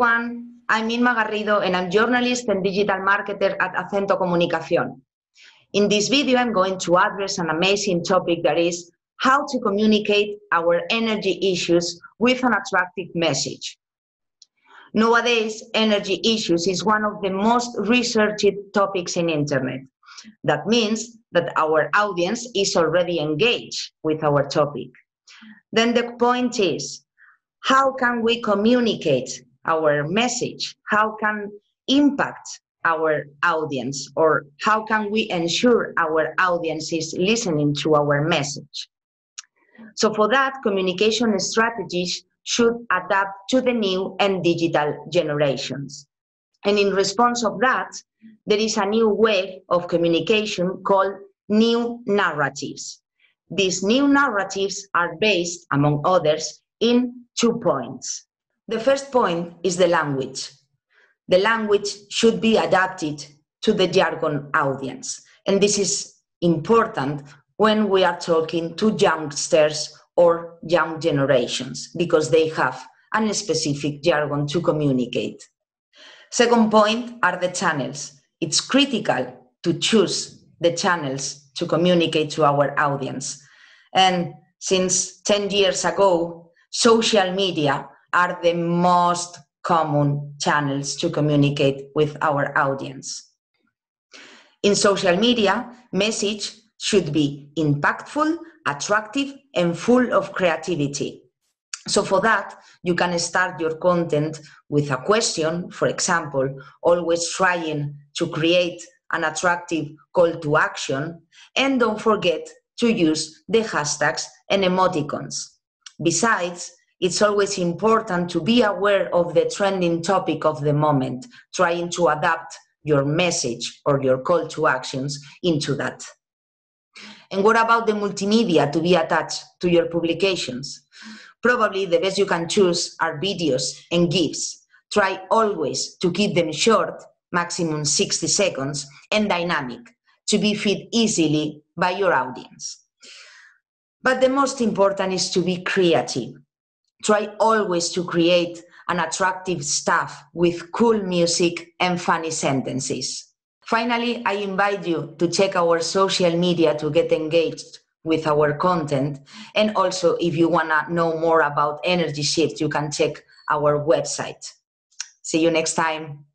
everyone, I'm Inma Garrido and I'm journalist and digital marketer at Acento Comunicación. In this video, I'm going to address an amazing topic that is how to communicate our energy issues with an attractive message. Nowadays, energy issues is one of the most researched topics in internet. That means that our audience is already engaged with our topic. Then the point is, how can we communicate our message? How can impact our audience? Or how can we ensure our audience is listening to our message? So for that, communication strategies should adapt to the new and digital generations. And in response of that, there is a new wave of communication called new narratives. These new narratives are based, among others, in 2 points. The first point is the language. The language should be adapted to the jargon audience. And this is important when we are talking to youngsters or young generations, because they have a specific jargon to communicate. Second point are the channels. It's critical to choose the channels to communicate to our audience. And since 10 years ago, social media are the most common channels to communicate with our audience. In social media, message should be impactful, attractive, and full of creativity. So for that, you can start your content with a question, for example, always trying to create an attractive call to action, and don't forget to use the hashtags and emoticons. Besides, it's always important to be aware of the trending topic of the moment, trying to adapt your message or your call to actions into that. And what about the multimedia to be attached to your publications? Probably the best you can choose are videos and GIFs. Try always to keep them short, maximum 60 seconds, and dynamic, to be fit easily by your audience. But the most important is to be creative. Try always to create an attractive stuff with cool music and funny sentences. Finally, I invite you to check our social media to get engaged with our content. And also, if you want to know more about Energy Shift, you can check our website. See you next time.